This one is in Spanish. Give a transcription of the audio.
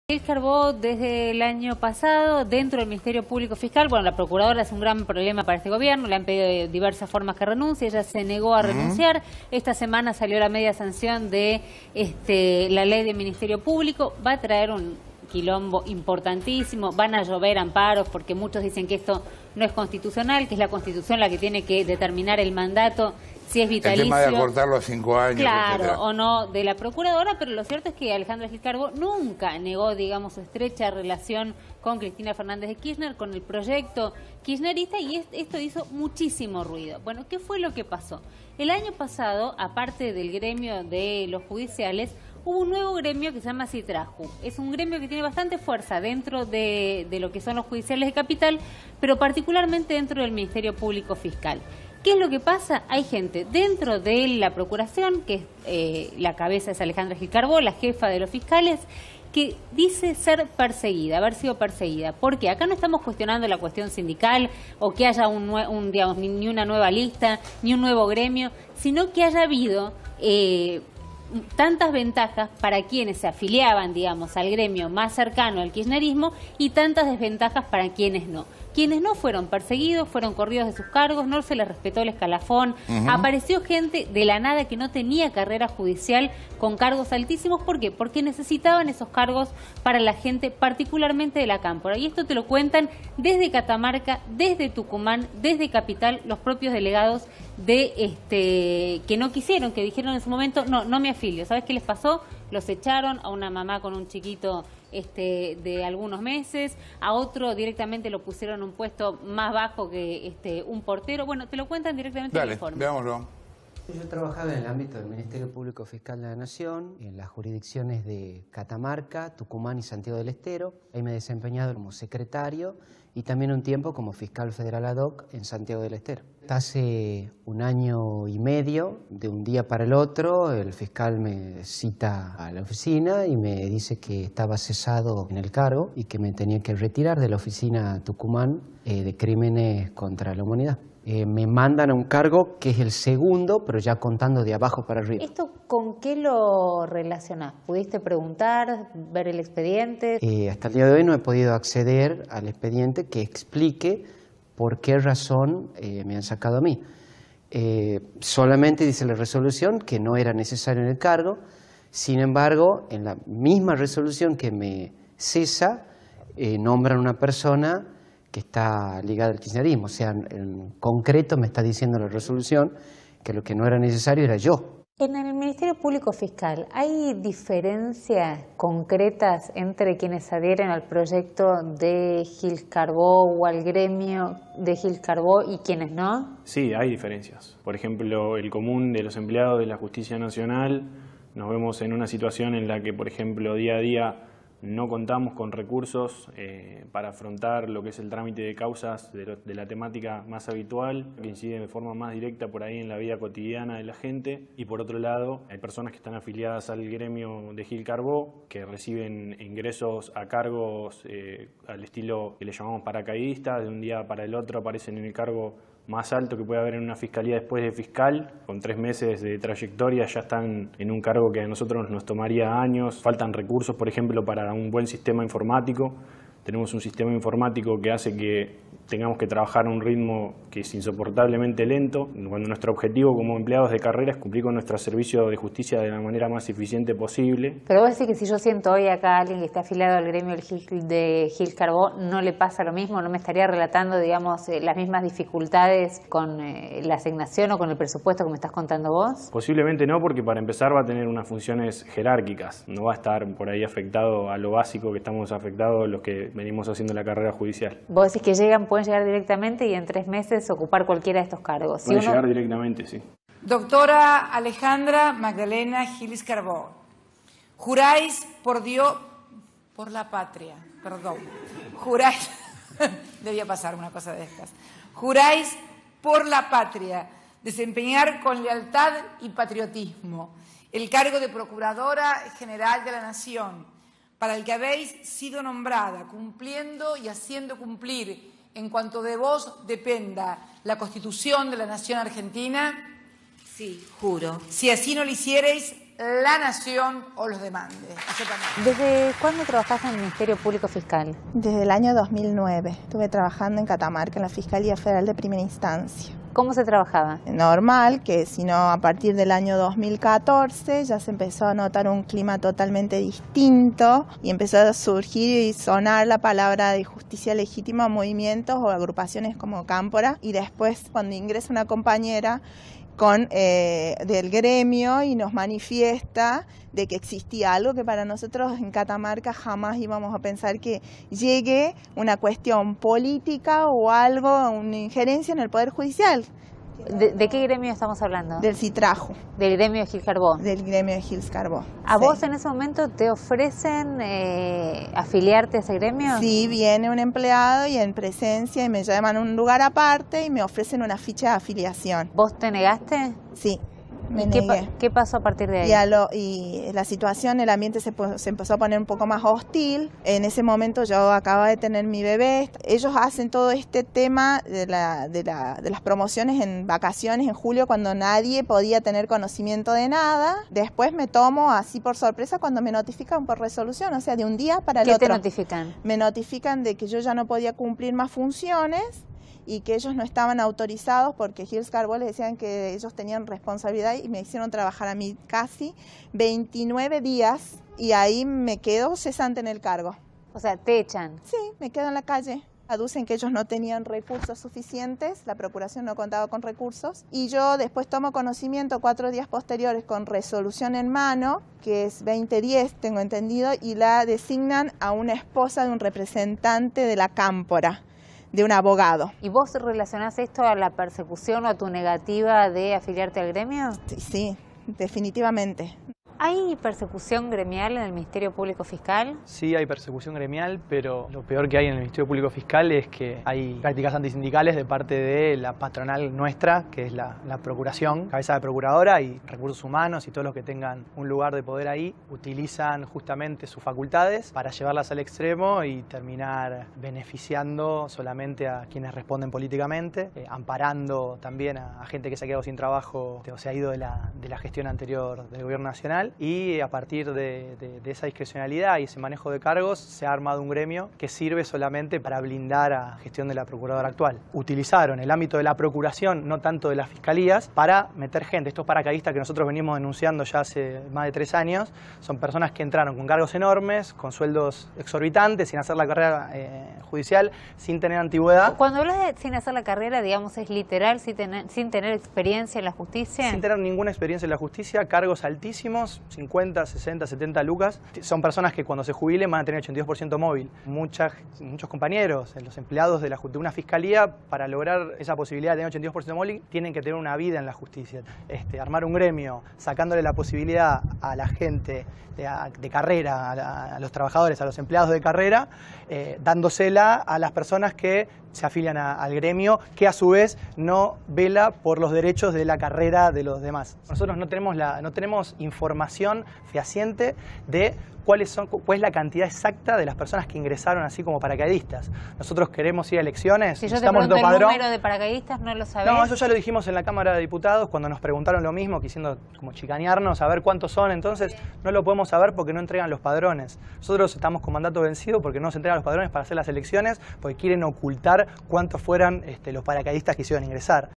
Gil Carbó, desde el año pasado, dentro del Ministerio Público Fiscal, bueno, la Procuradora es un gran problema para este gobierno, le han pedido de diversas formas que renuncie, ella se negó a renunciar. Esta semana salió la media sanción de la ley del Ministerio Público, va a traer un quilombo importantísimo, van a llover amparos porque muchos dicen que esto no es constitucional, que es la Constitución la que tiene que determinar el mandato, si es vitalicio. El tema de acortarlo a 5 años. Claro, etcétera. o no, de la Procuradora, pero lo cierto es que Alejandra Gil Carbó nunca negó, digamos, su estrecha relación con Cristina Fernández de Kirchner, con el proyecto kirchnerista, y esto hizo muchísimo ruido. Bueno, ¿qué fue lo que pasó? El año pasado, aparte del gremio de los judiciales, hubo un nuevo gremio que se llama Citraju. Es un gremio que tiene bastante fuerza dentro de lo que son los judiciales de capital, pero particularmente dentro del Ministerio Público Fiscal. ¿Qué es lo que pasa? Hay gente dentro de la Procuración, que la cabeza es Alejandra Gil Carbó, la jefa de los fiscales, que dice ser perseguida, haber sido perseguida. Porque acá no estamos cuestionando la cuestión sindical o que haya digamos, ni una nueva lista, ni un nuevo gremio, sino que haya habido tantas ventajas para quienes se afiliaban, digamos, al gremio más cercano al kirchnerismo y tantas desventajas para quienes no. Quienes no fueron perseguidos, fueron corridos de sus cargos, no se les respetó el escalafón, apareció gente de la nada que no tenía carrera judicial con cargos altísimos. ¿Por qué? Porque necesitaban esos cargos para la gente particularmente de la cámpora. Y esto te lo cuentan desde Catamarca, desde Tucumán, desde Capital, los propios delegados de que no quisieron, que dijeron en su momento, no me afilio. ¿Sabes qué les pasó? Los echaron a una mamá con un chiquito de algunos meses, a otro directamente lo pusieron en un puesto más bajo que un portero. Bueno, te lo cuentan directamente en el informe. Veámoslo. Yo he trabajado en el ámbito del Ministerio Público Fiscal de la Nación, en las jurisdicciones de Catamarca, Tucumán y Santiago del Estero. Ahí me he desempeñado como secretario y también un tiempo como fiscal federal ad hoc en Santiago del Estero. Hace 1 año y medio, de un día para el otro, el fiscal me cita a la oficina y me dice que estaba cesado en el cargo y que me tenía que retirar de la oficina Tucumán de crímenes contra la humanidad. Me mandan a un cargo que es el segundo, pero ya contando de abajo para arriba. ¿Esto con qué lo relacionás? ¿Pudiste preguntar, ver el expediente? Hasta el día de hoy no he podido acceder al expediente que explique por qué razón me han sacado a mí. Solamente dice la resolución que no era necesario en el cargo. Sin embargo, en la misma resolución que me cesa, nombran una persona que está ligada al kirchnerismo. O sea, en concreto me está diciendo la resolución que lo que no era necesario era yo. En el Ministerio Público Fiscal, ¿hay diferencias concretas entre quienes adhieren al proyecto de Gil Carbó o al gremio de Gil Carbó y quienes no? Sí, hay diferencias. Por ejemplo, el común de los empleados de la Justicia Nacional, nos vemos en una situación en la que, por ejemplo, día a día no contamos con recursos para afrontar lo que es el trámite de causas de la temática más habitual, que incide de forma más directa por ahí en la vida cotidiana de la gente. Y por otro lado, hay personas que están afiliadas al gremio de Gil Carbó, que reciben ingresos a cargos al estilo que le llamamos paracaidistas, de un día para el otro aparecen en el cargo más alto que puede haber en una fiscalía después de fiscal. Con 3 meses de trayectoria ya están en un cargo que a nosotros nos tomaría años. Faltan recursos, por ejemplo, para un buen sistema informático. Tenemos un sistema informático que hace que tengamos que trabajar a un ritmo que es insoportablemente lento, cuando nuestro objetivo como empleados de carrera es cumplir con nuestro servicio de justicia de la manera más eficiente posible. Pero vos decís que si yo siento hoy acá a alguien que está afiliado al gremio de Gil Carbó, ¿no le pasa lo mismo? ¿No me estaría relatando, digamos, las mismas dificultades con la asignación o con el presupuesto que me estás contando vos? Posiblemente no, porque para empezar va a tener unas funciones jerárquicas, no va a estar por ahí afectado a lo básico que estamos afectados los que venimos haciendo la carrera judicial. Vos decís que pueden llegar directamente y en 3 meses ocupar cualquiera de estos cargos. Pueden llegar directamente, sí. Doctora Alejandra Magdalena Gil Carbó, juráis por Dios, por la patria, perdón, juráis, debía pasar una cosa de estas, juráis por la patria desempeñar con lealtad y patriotismo el cargo de Procuradora General de la Nación, para el que habéis sido nombrada, cumpliendo y haciendo cumplir en cuanto de vos dependa la Constitución de la Nación Argentina. Sí, juro. Si así no lo hiciereis, la nación o los demande. ¿Desde cuándo trabajás en el Ministerio Público Fiscal? Desde el año 2009. Estuve trabajando en Catamarca, en la Fiscalía Federal de Primera Instancia. ¿Cómo se trabajaba? Normal, que sino a partir del año 2014 ya se empezó a notar un clima totalmente distinto y empezó a surgir y sonar la palabra de justicia legítima a movimientos o agrupaciones como Cámpora, y después cuando ingresa una compañera del gremio y nos manifiesta de que existía algo que para nosotros en Catamarca jamás íbamos a pensar, que llegue una cuestión política o algo, una injerencia en el Poder Judicial. ¿De qué gremio estamos hablando? Del Citrajo. ¿Del gremio de Gil Carbó? Del gremio de Gil Carbó. ¿A sí. vos en ese momento te ofrecen afiliarte a ese gremio? Sí, viene un empleado y en presencia y me llaman a un lugar aparte y me ofrecen una ficha de afiliación. ¿Vos te negaste? Sí. ¿Y qué pasó a partir de ahí? Y la situación, el ambiente se empezó a poner un poco más hostil. En ese momento yo acababa de tener mi bebé. Ellos hacen todo este tema de las promociones en vacaciones en julio, cuando nadie podía tener conocimiento de nada. Después me tomo así por sorpresa cuando me notifican por resolución, o sea, de un día para el otro. ¿Qué te notifican? Me notifican de que yo ya no podía cumplir más funciones y que ellos no estaban autorizados, porque Gil Carbó les decían que ellos tenían responsabilidad, y me hicieron trabajar a mí casi 29 días y ahí me quedo cesante en el cargo. O sea, te echan. Sí, me quedo en la calle. Aducen que ellos no tenían recursos suficientes, la Procuración no contaba con recursos, y yo después tomo conocimiento 4 días posteriores con resolución en mano, que es 2010, tengo entendido, y la designan a una esposa de un representante de la Cámpora, de un abogado. ¿Y vos relacionás esto a la persecución o a tu negativa de afiliarte al gremio? Sí, definitivamente. ¿Hay persecución gremial en el Ministerio Público Fiscal? Sí, hay persecución gremial, pero lo peor que hay en el Ministerio Público Fiscal es que hay prácticas antisindicales de parte de la patronal nuestra, que es la Procuración, cabeza de Procuradora, y Recursos Humanos y todos los que tengan un lugar de poder ahí, utilizan justamente sus facultades para llevarlas al extremo y terminar beneficiando solamente a quienes responden políticamente, amparando también a gente que se ha quedado sin trabajo o se ha ido de la gestión anterior del Gobierno Nacional. Y a partir de esa discrecionalidad y ese manejo de cargos se ha armado un gremio que sirve solamente para blindar a la gestión de la Procuradora actual. Utilizaron el ámbito de la Procuración, no tanto de las Fiscalías, para meter gente. Estos paracaidistas que nosotros venimos denunciando ya hace más de 3 años son personas que entraron con cargos enormes, con sueldos exorbitantes, sin hacer la carrera judicial, sin tener antigüedad. Cuando hablas de sin hacer la carrera, digamos, es literal, sin tener experiencia en la justicia. Sin tener ninguna experiencia en la justicia, cargos altísimos, 50, 60, 70 lucas. Son personas que cuando se jubilen van a tener 82% móvil. Muchos compañeros, los empleados de una fiscalía, para lograr esa posibilidad de tener 82% móvil, tienen que tener una vida en la justicia. Armar un gremio, sacándole la posibilidad a la gente de carrera, a los trabajadores, a los empleados de carrera, dándosela a las personas que se afilian al gremio, que a su vez no vela por los derechos de la carrera de los demás. Nosotros no tenemos información fehaciente de cuál es la cantidad exacta de las personas que ingresaron así como paracaidistas. Nosotros queremos ir a elecciones. Si yo te pregunto el número de paracaidistas, ¿no lo sabés? No, eso ya lo dijimos en la Cámara de Diputados cuando nos preguntaron lo mismo, quisiendo como chicanearnos, a ver cuántos son. Entonces no lo podemos saber porque no entregan los padrones. Nosotros estamos con mandato vencido porque no se entregan los padrones para hacer las elecciones, porque quieren ocultar cuántos fueran los paracaidistas que hicieron ingresar.